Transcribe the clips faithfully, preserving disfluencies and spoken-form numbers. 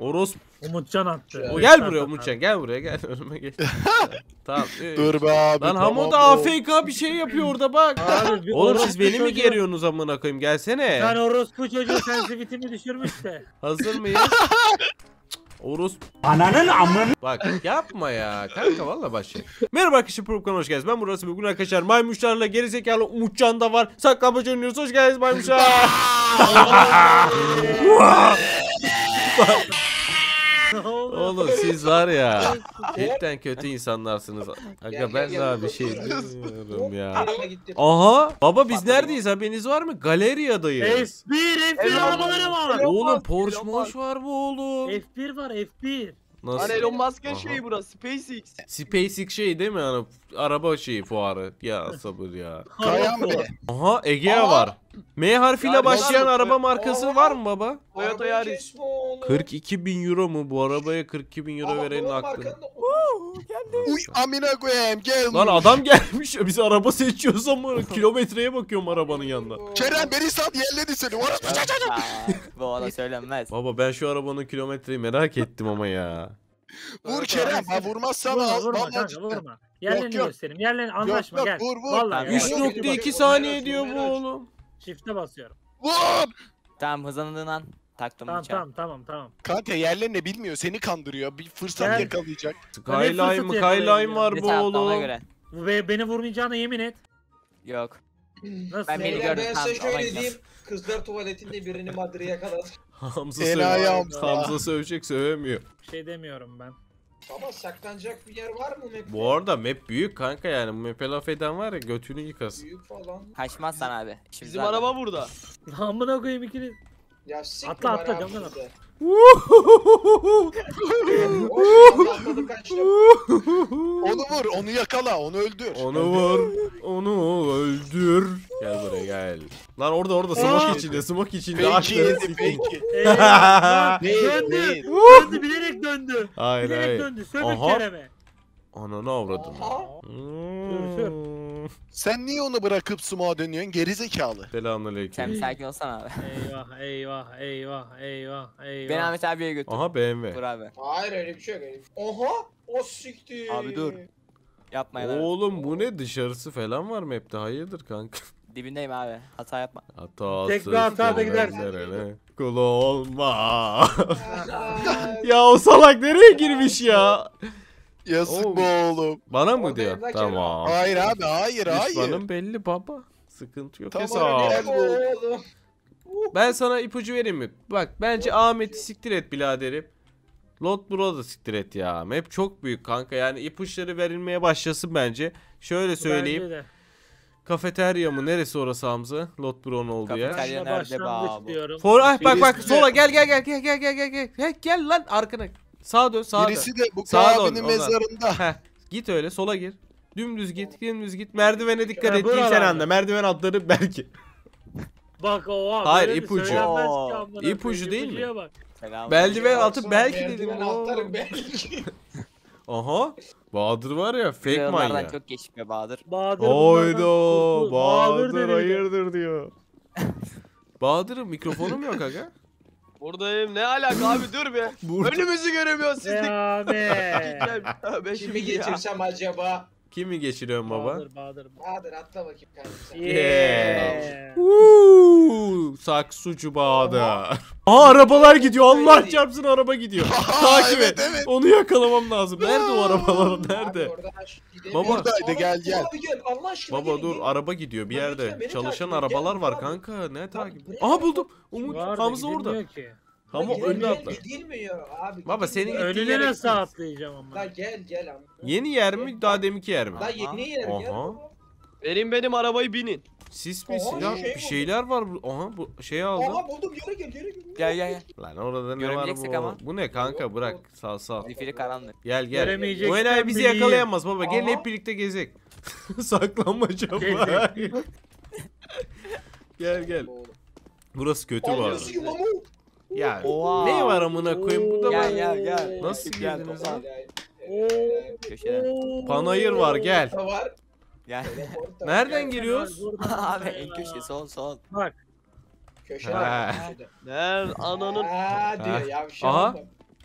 Oros. Umutcan attı. O gel buraya Umutcan, gel buraya, gel önüme geç. Tamam. Dur be abi. Lan Hamo tamam da bu. A F K bir şey yapıyor orada bak. Abi, bir Oğlum siz orospu beni mi çocuğu- geriyorsunuz amına koyayım, gelsene. Sen orospu çocuğu sensitivitimi düşürmüş de. Hazır mıyız? Oros. Ananın amını. Bak yapma ya kanka, valla başlayalım. Merhaba arkadaşlar, Probkan hoş geldiniz. Ben burası bugün arkadaşlar maymunlarla gerizekalı Umutcan da var. Saklambaç oynuyoruz, hoş geldiniz maymunlar. Oğlum siz var ya, cidden kötü insanlarsınız. Aga ben daha bir şey demiyorum ya. Aha baba, biz neredeyiz, haberiniz var mı? Galeriyadayız. F bir F bir arabaları var. Oğlum Porsche Moş var bu oğlum. F bir var F bir. Nasıl? Hani Elon Musk'ın Aha. şeyi burası, SpaceX. SpaceX şey değil mi, hani araba şeyi, fuarı. Ya sabır ya. Kayan be. Aha Egea var. M harfiyle Yani başlayan var mı? araba markası var mı baba? Toyota Yaris. kırk iki bin euro mu? Bu arabaya kırk iki bin euro verenin aklını. Uy amına koyayım gel. Lan adam gelmiş ya, biz araba seçiyoruz ama kilometreye bakıyorum arabanın yanında. Kerem beni sat yerledi seni. Orası Bu ona söylenmez. Baba ben şu arabanın kilometreyi merak ettim ama ya. Vur Kerem. Ha vurmazsan Vurma al. vurma Vallahi kanka cidden. vurma. Yerlerini yok. göstereyim. Yerlerini anlaşma yok, gel. vur, vur. Vallahi Tamam, gel. üç yok, nokta iki saniye diyor bu oğlum. Çifte basıyorum. Vur. Tamam hızlandığın an taktım Tamam bıçağı. tamam tamam tamam. Kanka yerlerini bilmiyor. Seni kandırıyor. Bir fırsat Gel. yakalayacak. Skyline mı? Skyline var Bir bu tarafta ona oğlum. göre. Bu be- beni vurmayacağına yemin et. Yok. Nasıl? Ben beni yani? gördüm. Ben Tamam, size tamam, şöyle tamam. diyeyim. Kızlar tuvaletinde birini Madri'ye yakaladı. Hamza Enayi sövüyor. Hamza. Hamza sövecek, sövemiyor. Bir şey demiyorum ben. Ama saklanacak bir yer var mı map'te? Bu arada map büyük kanka, yani bu map'e laf eden var ya götünü yıkasın. Büyük falan. Kaçmazsan abi. İşimiz Bizim var. araba burada. Amına koyayım ikili. Ya siktir Atla, var atla, abi camdan bizde. atla. Oğlum, atladım kaçtım. Onu vur. Onu yakala. Onu öldür. Onu vur, onu öldür. Gel buraya gel. Lan orada orada Aa! smoke içinde, smoke içinde. Peki Açları yedi sikeyim. peki. Eyvah, Değil döndü. değil. Döndü bilerek döndü. Hayır Bilerek hayır. döndü. Sövün Aha. Kerem'e. Ananı avradım. Aha. Hmm. Sen niye onu bırakıp sumo dönüyorsun? Gerizekalı. Selamünaleyküm. Sen bir sakin olsana abi. Eyvah eyvah eyvah eyvah eyvah. Beni Ahmet abiye götür. Aha B M Dur W. abi. Hayır öyle bir şey yok. öyle- Oha. O siktir. Abi dur. Yapmayın abi. Oğlum bu ne, dışarısı falan var map'te, hayırdır kanka? Dibindeyim abi. Hata yapma. Hatasız Tek bir hata da gider. kıllarına kul olma. Ay. Ya o salak nereye girmiş ya? Yazık Oo. bu oğlum. Bana mı O diyor? benim de Tamam. Hayır abi hayır hayır. Düşmanım belli baba. Sıkıntı yok Tamam, hesap. öyle. Ne bu oğlum? Ben sana ipucu vereyim mi? Bak bence Ahmet'i siktir et biraderim. Lot Bro da siktir et ya. Map çok büyük kanka, yani ipuçları verilmeye başlasın bence. Şöyle söyleyeyim. Bence de. Kafeterya mı? Neresi orası Hamza? Lot Bro'nun olduğu yer. Kafeterya. Başlangıç nerede be abi? diyorum. For ah, bak bak Birisi- sola gel gel gel gel gel gel gel gel. Gel, gel lan arkana. Sağa dön, sağa dön. Birisi de bu Sağa dön, abinin oradan. mezarında. Heh, git öyle sola gir. Dümdüz git, dümdüz git. Merdivene dikkat Ya et. Sen buralarda. anla. Merdiven atları belki. Bak o Hayır, böyle bir ipucu. söylenmez ki Oo, amına ipucu koyayım, değil mi? ipucuya bak. Selam. Merdiven altı Baksana, belki merdiven dedim. atlarım Oo. belki. Aha. Bahadır var ya, fake Yıllardan manyak. çok geçik be Bahadır. Bahadır bunlardan Hayda. kurtul- Bahadır denildi. hayırdır diyor. Bahadır'ın mikrofonu mu yok aga? Buradayım. Ne alaka abi, dur be. Burada. Önümüzü göremiyoruz sizlik. Ya be. Ben Kimi şimdi ya. geçirsem acaba? Kimi geçiriyorsun baba? Bahadır Bahadır. Bahadır atla bakayım kardeşim. Yeah. Uuu, saksucu Bahadır. Aa arabalar gidiyor. Allah çarpsın, araba gidiyor. Takip evet, et. evet. Onu yakalamam lazım. Nerede o arabalar? Abi Nerede? oradan aç, gidelim. Baba. Buradaydı, gel, gel. Abi gel Allah aşkına Baba gelin, dur, gelin. araba gidiyor bir Lan yerde. lütfen beni Çalışan takip et, arabalar gel var abi. kanka. Ne takip? buraya Aha bak. buldum. Umut Var da Hamza orada. gidilmiyor ki. Ama Lan önüne gel, atla. gel, Gidilmiyor abi. Baba, gidilmiyor. senin gittiğin Önüne yere nasıl gitsin. atlayacağım ama? La gel gel ama. Yeni yer mi, daha deminki yer mi? La yeni yer gel. Aha. baba. Verin benim arabayı, binin. Sis mi Aha, silah? şey Bir buldum. şeyler var. bu- Aha bu şeyi aldım. Aha buldum yere gel yere gel. Gel gel gel. Lan orada ne var Göremeyeceksek bu? ama. Bu ne kanka, Yok, bırak. yok. Sağ sağ. Zifiri karanlık. Gel gel. Göremeyeceksen O enayi bizi bileyim. yakalayamaz baba. Gelin Aha. hep birlikte gezek. Saklanmaca Gezek. var. Gel gel. Burası kötü bu arada. Anlıyorsun ki mamu. Ya Oha. ne var amına koyayım burada Gel var. gel gel. Nasıl Gel, girdiniz topla. lan? Köşeden. Panayır var, gel. Da var. Gel. Teleport da var. Nereden Gel. giriyoruz? Abi en köşe son son. Bak. Köşede. Ha. köşede. Nerede ananın. Ha diyor Ha. ya bir şey Aha. oldu.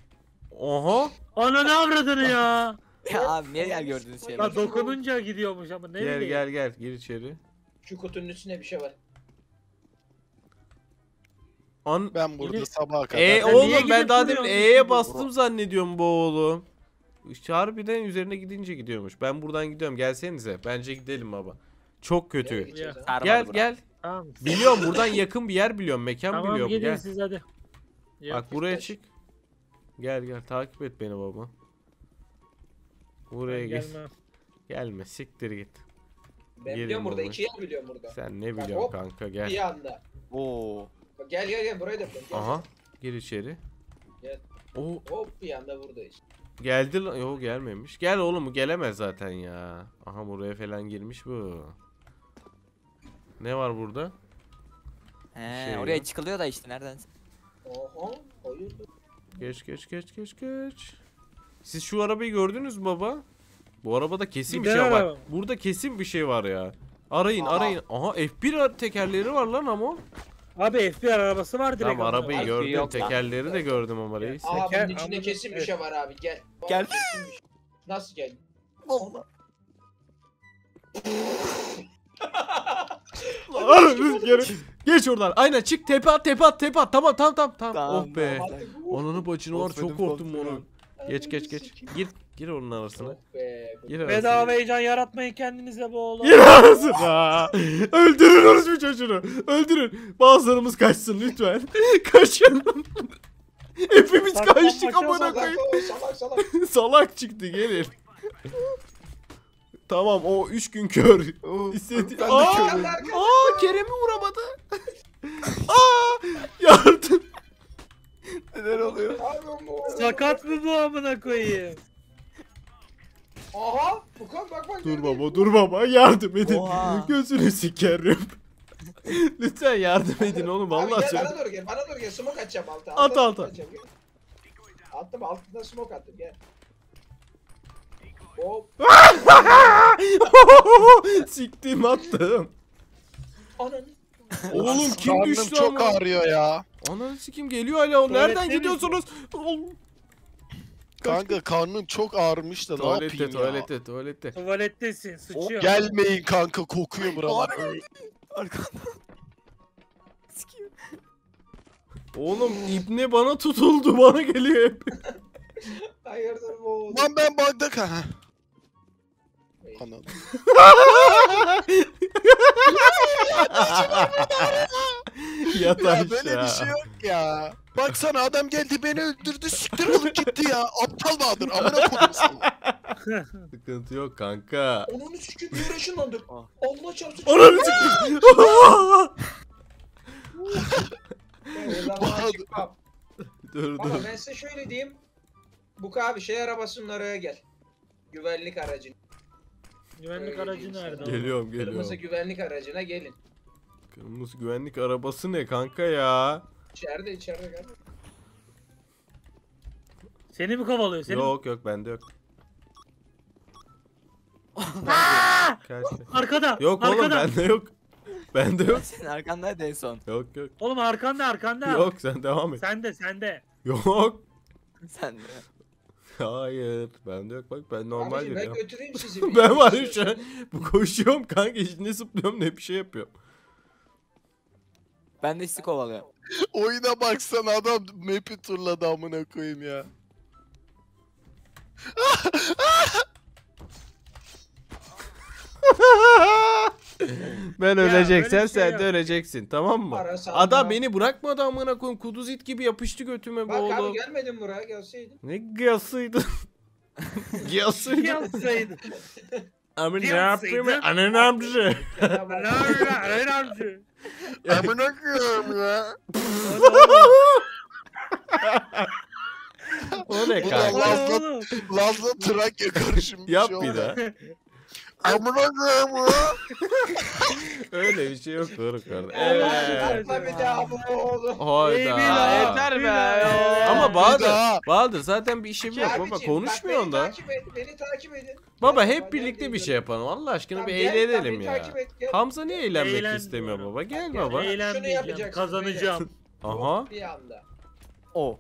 Oha. Ana ne avradını ya? Ya abi niye yer gördüğünüz şey? La dokununca gidiyormuş ama ne Gel bileyim. gel gel gir içeri. Şu kutunun üstünde bir şey var. An Ben burada Yine- sabaha kadar. E Sen niye oğlum ben gidip daha demin duruyorsun E'ye şimdi? bastım zannediyorum bu oğlum. İşte harbiden üzerine gidince gidiyormuş. Ben buradan gidiyorum. Gelsenize. Bence gidelim baba. Çok Nereye kötü. gideceğiz ha? Sarmadı Gel bura. gel. Tamam. Biliyorum buradan yakın bir yer biliyorum. Mekan Tamam biliyorum. gidin Gel. siz hadi. Yok. Bak buraya taş. çık. Gel gel takip et beni baba. Buraya Ben gel. gelmem. Gelme siktir git. Ben Gelin biliyorum burada. baba. iki yer biliyorum burada. Sen ne Bak, biliyorsun hop, kanka gel. Bir anda. Oo. Bak, gel gel gel buraya da yapalım. Gel. Aha. Gir içeri. Gel. O Hop bir anda buradayız. geldi lan. Yok gelmemiş. Gel oğlum bu gelemez zaten ya. Aha buraya falan girmiş bu. Ne var burada? He, Şey oraya yok. çıkılıyor da işte nereden? Oha. Hayırdır? Geç geç geç geç geç. Siz şu arabayı gördünüz mü baba? Bu arabada kesin bir Gider şey var. araba. Burada kesin bir şey var ya. Arayın Aha. arayın. Aha F bir tekerleri var lan ama. Abi F bir arabası var direkt. Tamam ama. arabayı Abi, gördüm. yok lan. Tekerleri de gördüm ama reis. Aa Teker- bunun içinde Anladım, kesin bir evet. şey var abi gel. Bak, Gel. kesin bir şey. Nasıl gel? Allah. Geç oradan. Aynen çık tepe at tepe at tepe at. Tamam tamam tamam. tamam. Tamam, Oh be. tamam. Onunu bacını var Of, çok ödüm korktum koptu. onu. Geç geç geç. Gir gir onun arasına. Oh be. Gir Bedava arasına. heyecan yaratmayın kendinize bu oğlum. Gir arasına. Öldürün bu çocuğunu. Öldürün. Bazılarımız kaçsın lütfen. Kaçın. Hepimiz Saklanmaca kaçtık amına Salak koyayım. o, salak salak. Salak çıktı gelin. Tamam o üç gün kör. İstedi. Ben de Aa, körüm. aa Kerem'i vuramadı. Aa yardım. Neler oluyor? Abi bu. Sakat mı bu amına koyayım? Aha. Bukan bak bak. Dur gördün mü? baba dur baba yardım edin. Oha. Gözünü sikerim. Lütfen yardım edin oğlum Abi vallahi gel söyle. bana doğru gel. Bana doğru gel. Smoke atacağım alta. At, Alta alta. smoke atacağım, gel. Attım altına smoke attım gel. Hop. Siktim attım. Ananı. Oğlum kim Karnım düştü çok ama? ağrıyor ya. Ananı sikim geliyor hala o. Tuvalette Nereden misin? gidiyorsunuz? Oğlum. Kanka karnım çok ağrımış da ne Tuvalette yapayım ya. tuvalette tuvalette. Tuvalettesin sıçıyor. Gelmeyin kanka kokuyor buralar. Arkamda. Sikiyim. Oğlum ibne bana tutuldu bana geliyor hep. Hayırdır bu oğlum. Lan ben bug'da ha. Anladım. Yat Ya aşağı. böyle bir şey yok ya. Baksana adam geldi beni öldürdü siktir olup gitti ya. Aptal Bahadır amına koydum seni. Sıkıntı yok kanka. Onunu sikip bir yere ışınlandık. Ah. Allah çarpsın. Ananı sikeyim. Ben o zaman Bahadır. çıkmam. Dur Ama dur. ben size şöyle diyeyim. Bu abi şey arabasının oraya gel. Güvenlik aracına. Güvenlik Öyle aracı diyeyim nerede? sana. oğlum? Geliyorum Kırmızı geliyorum. güvenlik aracına gelin. Kırmızı güvenlik arabası ne kanka ya? İçeride içeride gel. Seni mi kovalıyor? Seni mi- Yok yok bende yok. Kaçtı. Arkada. Yok oğlum arkada. bende yok. Bende yok. Senin arkandaydı en son. Yok yok. Oğlum arkanda arkanda. Yok sen devam et. Sende sende. Yok. Sen de. Hayır. Bende yok bak ben normal Abicim ben yürüyorum. götüreyim sizi. bir Ben yere var ya şu an istiyorsan. bu koşuyorum kanka hiç ne zıplıyorum ne bir şey yapıyorum. Ben de sizi kovalıyorum. Oyuna baksana adam map'i turladı amına koyayım ya. Ben Ya, öleceksen böyle bir şey sen yok. de öleceksin tamam mı? Para sanma. Adam beni bırakmadı amına koyayım kuduz it gibi yapıştı götüme bu Bak abi oğlum. gelmedin buraya gelseydin. Ne gıyasıydı. Gıyasıydı. Yansaydı. Ama ne Gıyasıydı. yapayım? Anan amca. Lan lan amca. Amına koyayım ya. O ne Bu da kanka? Lazla, Oğlum. Lazla Trakya karışım bir Yap şey bir oldu. daha. Amına koyayım ya. Öyle bir şey yok Doruk orada. Evet. Evet. Atla bir daha bu oğlum. Hayda. Eyvallah. Yeter be. Eyvallah. Ama Bir Bahadır, daha. Bahadır zaten bir işim yok baba Abicim, konuşmuyorsun bak, da. Beni takip et, beni takip edin. Baba Gel, hep bak, birlikte gel, bir gel. şey yapalım. Allah aşkına Tamam, bir gel, eğlenelim beni ya. takip et, gel. Hamza niye eğlenmek Eğlenmiyorum. istemiyor baba? Gel Gel, baba. eğlen- Eğlenmeyeceğim. yapacaksın, Kazanacağım. Aha. Bir anda. O.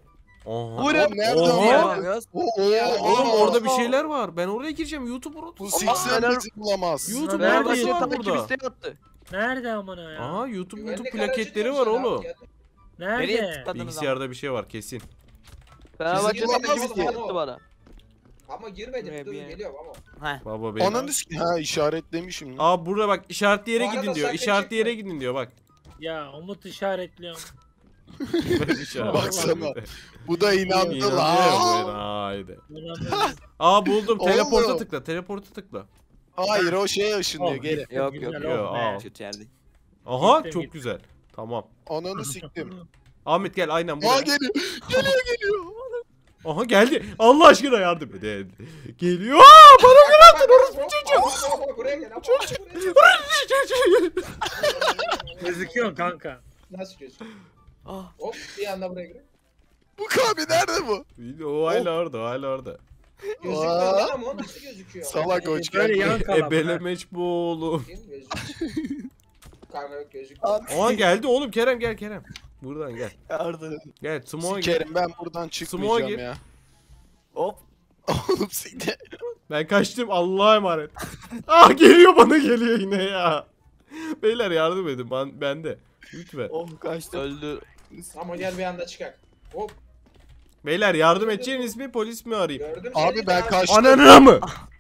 Oha. Bu ne? Oğlum nerede Oha. o Ne ya? yapamıyoruz? Oo, oo, Oğlum oo. orada bir şeyler var. Ben oraya gireceğim. YouTuber Bu otuz. siksen Fener- bizi bulamaz. YouTube Nerede? arabası Fenerbahçe var takip burada. isteği attı. Nerede amına ya? Aha YouTube Güvenlik YouTube aracı plaketleri diyorum var sana abi, oğlum. gel. Nereye Nerede? tıkladınız ama? Bilgisayarda bir şey var kesin. Fenerbahçe Bizi takip bulamaz isteği mı? attı bana. Ama girmedim. Buraya Dur bir yer. geliyorum ama. Heh. Baba benim. Ananı s- ha işaretlemişim. lan. Aa burada bak işaretli yere Bu arada gidin diyor. sakın İşaretli çekme. yere gidin diyor bak. Ya Umut işaretliyorum. Ben işaret- Baksana. Bu da inandı İnanıyor bu lan. haydi. Ulan Aa buldum. Oğlum. Teleporta tıkla. Teleporta tıkla. Hayır o şeye ışınlıyor Oh, geri. gitti, Yok, güzel yok, yok. oldu. Aa. Kötü yerde. Aha Gittim, çok gittim. güzel. Tamam. Ananı siktim. Ahmet gel aynen Aa buraya. geliyor. Geliyor geliyor. Aha geldi. Allah aşkına yardım edin. Geliyor. Aa, bana Bak, bak, bak, bak, bak, buraya gel. Ama buraya gel. Gözüküyorsun kanka. Nasıl gözüküyor? Ah. Hop bir anda buraya gir. Bu abi nerede bu? O hala orada, o hala orada. Gözükmüyor Aa. lan ama o nasıl gözüküyor? Salak hoş Böyle yan geldin. kalan. Ebelemeç bu oğlum. Bakayım, gözüküyor. Kanka yok gözükmüyor. Aha geldi oğlum Kerem gel Kerem. Buradan gel. Yardım. Gel Smoke'a gel. Sikerim ben buradan Smoke'a çıkmayacağım gir. ya. Hop. Oğlum siktir. Ben kaçtım Allah'a emanet. Ah geliyor bana geliyor yine ya. Beyler yardım edin ben, bende. Lütfen. Oh kaçtı. Öldü. Ama gel bir anda çıkak. Hop Beyler yardım edeceğiniz mi polis mi arayayım? gördüm seni. Abi ben daha- kaçtım. Ananına mı?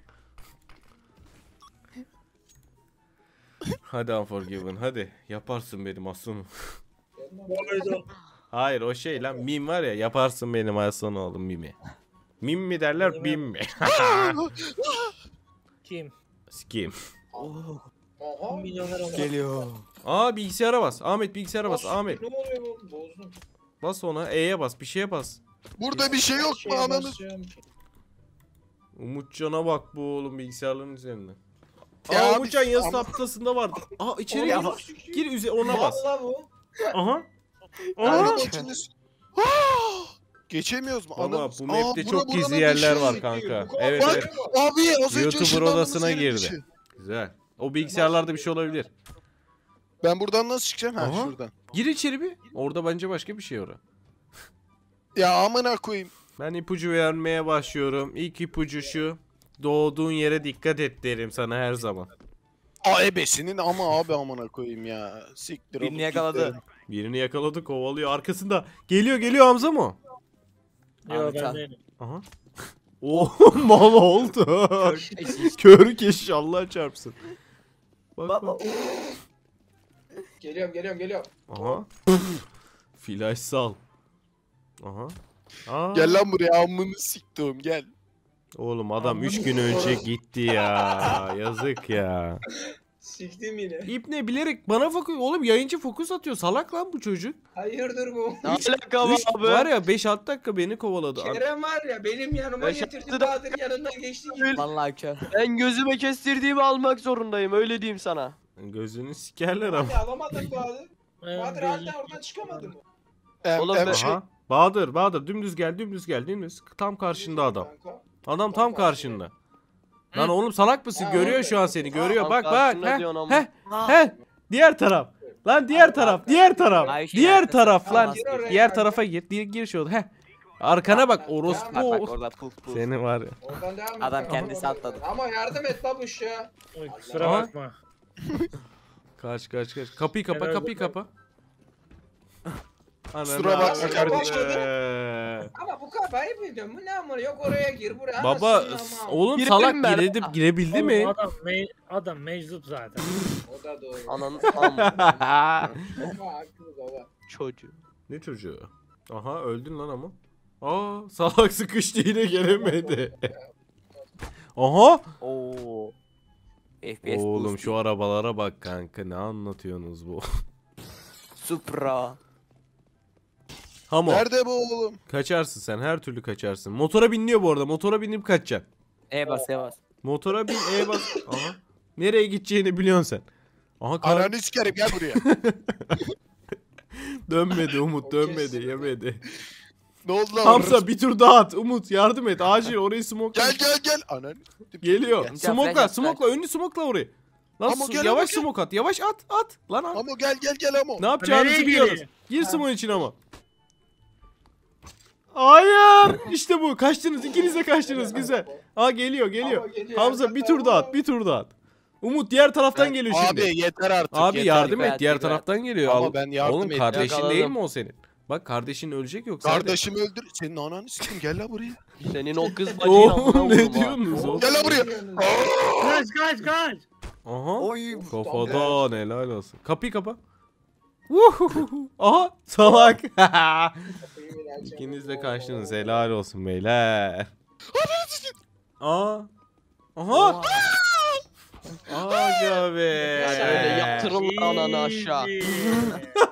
Hadi Unforgiven hadi. Yaparsın benim aslanım. Hayır o şey lan mim var ya yaparsın benim aslan oğlum mimi. Mim mi derler Mimi. bim mi? Kim? Sikeyim. Oh. Aha. Milyoner olmak. Geliyor. Aa bilgisayara bas. Ahmet bilgisayara bas. Nasıl- Ahmet Ne oluyor bu? Bozdum. bas ona. E'ye bas. Bir şeye bas. Burada bir şey yok mu Şeye ananı? basıyorum ki. Umutcan'a bak bu oğlum bilgisayarların üzerinde. Ya Aa abi, Umutcan yazı ama- tahtasında vardı. Aa içeri Oğlum, gir. nasıl çıkıyor? Gir üze ona bas. Vallahi bu. Aha. Abi Aha. içiniz- Geçemiyoruz mu? Baba Ananı- bu Aa, map'te bura- çok buranın gizli bir yerler şey- var kanka. Bu kadar Evet Bak evet. abi az önce YouTuber ışınlandığımız odasına yerin girdi. içi. Güzel. O bilgisayarlarda bir şey olabilir. Ben buradan nasıl çıkacağım? Ha Aha. şuradan. Gir içeri bir. Orada bence başka bir şey orada. Ya amına koyayım. Ben ipucu vermeye başlıyorum. İlk ipucu şu. Doğduğun yere dikkat et derim sana her zaman. Aa ebesinin ama abi amına koyayım ya. Siktir Birini olup yakaladı. gitti. Birini yakaladı kovalıyor arkasında. Geliyor geliyor Hamza mı? o? Yok Ahmet ben al. değilim. Aha. Oh mal oldu. Kör keş Allah çarpsın. Bak Baba. bak. Geliyorum geliyorum geliyorum. Aha. Flash sal. Aha. Aa. Gel lan buraya amını siktim gel. Oğlum adam üç Amına gün önce koyayım. gitti ya. Yazık ya. Siktim yine. İpne bilerek bana fokus. Oğlum yayıncı fokus atıyor. Salak lan bu çocuk. Hayırdır bu? Ne alaka Üç, abi? var ya beş altı dakika beni kovaladı. Kerem var ya benim yanıma Ben getirdi şaşırdım. Bahadır yanından geçti gitti. Vallahi kör. Ben gözüme kestirdiğimi almak zorundayım öyle diyeyim sana. Gözünü sikerler ama. Hadi alamadık Bahadır. Ben Bahadır değilim. hala oradan çıkamadı mı? Em, Oğlum em ben- şey, Aha. Bahadır, Bahadır dümdüz gel, dümdüz gel, dümdüz. Tam karşında adam. Kanka. Adam tam Tam karşında. Lan oğlum salak mısın? Ha, Görüyor orada. şu an seni. Görüyor. Tam Bak bak. karşında diyorsun ama. He. He. He. Diğer taraf. Lan diğer taraf. Diğer taraf. Ay, şey Diğer arkasına taraf lan. falan Gir oraya Diğer kanka. tarafa gir. Gir, gir şu. He. Arkana bak Bak, Bak orospu. bak orada pul pul. Seni var ya. Oradan devam et. Adam kanka, kendisi oradan- atladı. Ama yardım et babuş ya. Oy, kusura Aha. bakma. Kaç kaç kaç. Kapıyı kapa, Helal kapıyı olsun. kapa. Kusura bakma Ananı kardeşim. avradı. Ama bu kafayı biliyorum. Bu ne amına yok oraya gir buraya. Baba anasını ama. oğlum Girelim salak mi? girebildi, girebildi Oğlum, mi? Adam, me adam meczup zaten. O da doğru. Ananı am Ama haklı baba. çocuğu. Ne çocuğu? Aha öldün lan ama. Aa salak sıkıştı yine gelemedi. Aha. Oo. F P S Oğlum boost. şu arabalara bak kanka ne anlatıyorsunuz bu? Supra. Hamo Nerede bu oğlum? kaçarsın sen her türlü kaçarsın. Motora biniliyor bu arada motora binip kaçacaksın. E bas e bas. Motora bin e bas. Aha. Nereye gideceğini biliyorsun sen. Aha kar Ananı sikerim gel buraya. dönmedi Umut O dönmedi kesin. yemedi. Ne oldu lan? Hamza bir tur daha at Umut yardım et acil orayı smoke. Gel gel gel. Ananı. Geliyor. Gel. Smokla, Flash at, smokla, önünü smokla orayı. Lan Ama su- gel, yavaş ama gel. smoke at, yavaş at, at. Lan at. Ama gel gel gel ama. Ne yapacağınızı Nereye biliyoruz. geliyor? Gir Ha. smoke'un için ama. Hayır. İşte bu. Kaçtınız. İkiniz de kaçtınız. Güzel. Aa geliyor geliyor. Ama geliyor, Hamza bir tur daha at. Bir tur daha at. Umut diğer taraftan geliyor şimdi. Abi yeter artık. Abi yeter. yardım et. Hadi Diğer be. taraftan geliyor. Ama Al- ben yardım Oğlum ettim. kardeşin değil Yakaladım. mi o senin? Bak kardeşin ölecek yoksa. hadi. Kardeşimi öldür. Senin ananı sikim gel la buraya. Senin o kız bacıyı amına Oğlum ne vururum ha. diyorsunuz oğlum? Gel lan buraya. Kaç kaç kaç. Aha. Oy. Kafadan helal olsun. Kapıyı kapa. Vuhuhuhu. Aha salak. İkiniz de kaçtınız. Helal olsun beyler. Aa. Aha. Aga be. Şöyle yatırın ananı aşağı. Easy.